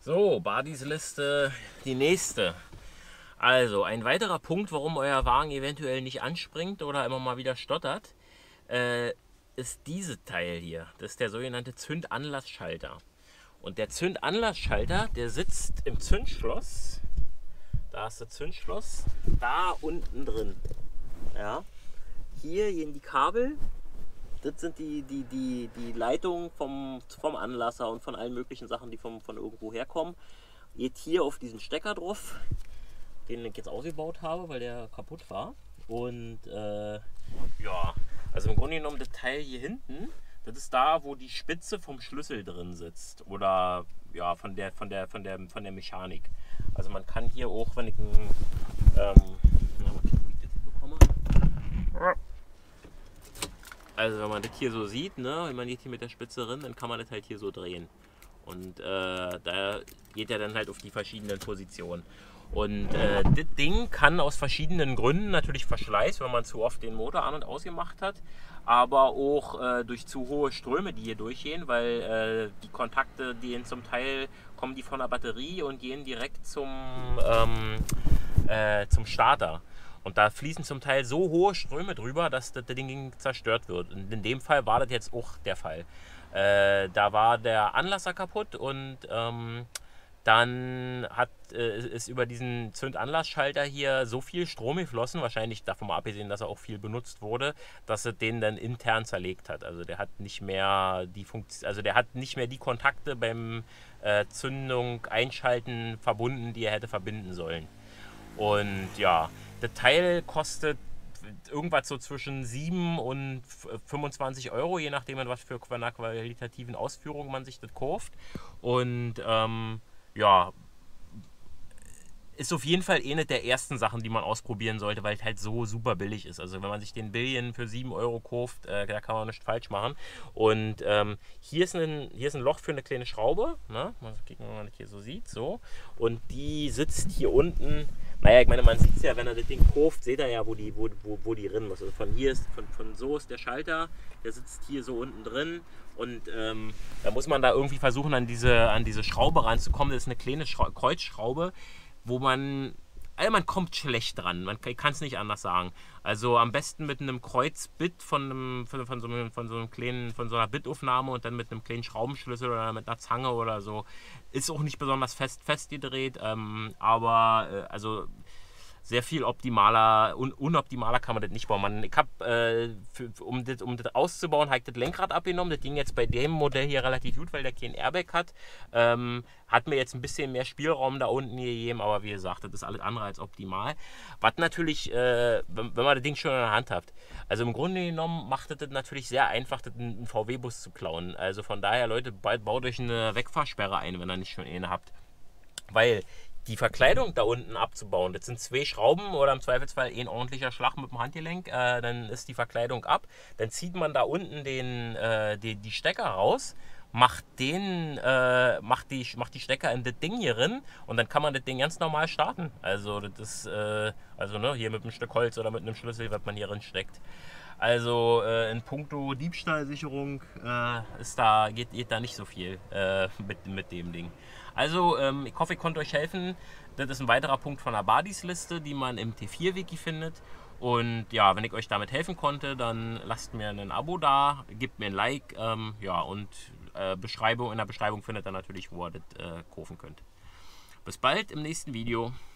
So, Badis Liste, die nächste. Also, ein weiterer Punkt, warum euer Wagen eventuell nicht anspringt oder immer mal wieder stottert, ist dieses Teil hier. Das ist der sogenannte Zündanlassschalter. Und der Zündanlassschalter, der sitzt im Zündschloss. Da ist das Zündschloss, da unten drin. Ja. Hier gehen die Kabel. Das sind die Leitungen vom Anlasser und von allen möglichen Sachen, die von irgendwo herkommen. Geht hier auf diesen Stecker drauf, den ich jetzt ausgebaut habe, weil der kaputt war. Und ja, also im Grunde genommen das Teil hier hinten, das ist da, wo die Spitze vom Schlüssel drin sitzt. Oder ja, von der Mechanik. Also man kann hier auch, wenn ich einen, also wenn man das hier so sieht, ne, wenn man geht hier mit der Spitze drin, dann kann man das halt hier so drehen. Und da geht er dann halt auf die verschiedenen Positionen. Und das Ding kann aus verschiedenen Gründen, natürlich Verschleiß, wenn man zu oft den Motor an- und ausgemacht hat, aber auch durch zu hohe Ströme, die hier durchgehen, weil die Kontakte, die zum Teil kommen die von der Batterie und gehen direkt zum Starter. Und da fließen zum Teil so hohe Ströme drüber, dass das Ding zerstört wird. Und in dem Fall war das jetzt auch der Fall. Da war der Anlasser kaputt und dann ist über diesen Zündanlassschalter hier so viel Strom geflossen, wahrscheinlich davon mal abgesehen, dass er auch viel benutzt wurde, dass er den dann intern zerlegt hat. Also der hat nicht mehr die Kontakte beim Zündung einschalten verbunden, die er hätte verbinden sollen. Und ja, das Teil kostet irgendwas so zwischen 7 und 25 Euro, je nachdem, was für einer qualitativen Ausführung man sich das kauft. Und ja, ist auf jeden Fall eine der ersten Sachen, die man ausprobieren sollte, weil es halt so super billig ist. Also wenn man sich den Billion für 7 Euro kauft, da kann man nichts falsch machen. Und hier ist ein Loch für eine kleine Schraube. Ne? Mal gucken, wenn man das hier so sieht. So. Und die sitzt hier unten. Naja, ich meine, man sieht es ja, wenn er das Ding kauft, seht ihr ja, wo die drin muss. Also von so ist der Schalter, der sitzt hier so unten drin. Und da muss man da irgendwie versuchen, an diese Schraube ranzukommen. Das ist eine kleine Kreuzschraube, wo man kommt schlecht dran. Man kann es nicht anders sagen. Also am besten mit einem Kreuzbit von so einer Bitaufnahme und dann mit einem kleinen Schraubenschlüssel oder mit einer Zange oder so. Ist auch nicht besonders festgedreht, aber also sehr viel unoptimaler kann man das nicht bauen. Ich habe, um das auszubauen, habe ich das Lenkrad abgenommen. Das ging jetzt bei dem Modell hier relativ gut, weil der kein Airbag hat. Hat mir jetzt ein bisschen mehr Spielraum da unten gegeben, aber wie gesagt, das ist alles andere als optimal. Was natürlich, wenn man das Ding schon in der Hand hat, also im Grunde genommen macht das natürlich sehr einfach, einen VW-Bus zu klauen. Also von daher, Leute, baut euch eine Wegfahrsperre ein, wenn ihr nicht schon eine habt. Weil die Verkleidung da unten abzubauen, das sind 2 Schrauben oder im Zweifelsfall ein ordentlicher Schlag mit dem Handgelenk, dann ist die Verkleidung ab. Dann zieht man da unten die Stecker raus, macht die Stecker in das Ding hier drin und dann kann man das Ding ganz normal starten. Also das ist, hier mit einem Stück Holz oder mit einem Schlüssel, was man hier drin steckt. Also in puncto Diebstahlsicherung geht da nicht so viel mit dem Ding. Also ich hoffe, ich konnte euch helfen. Das ist ein weiterer Punkt von der Badis Liste, die man im T4-Wiki findet. Und ja, wenn ich euch damit helfen konnte, dann lasst mir ein Abo da, gebt mir ein Like, ja, und in der Beschreibung findet ihr natürlich, wo ihr das kaufen könnt. Bis bald im nächsten Video.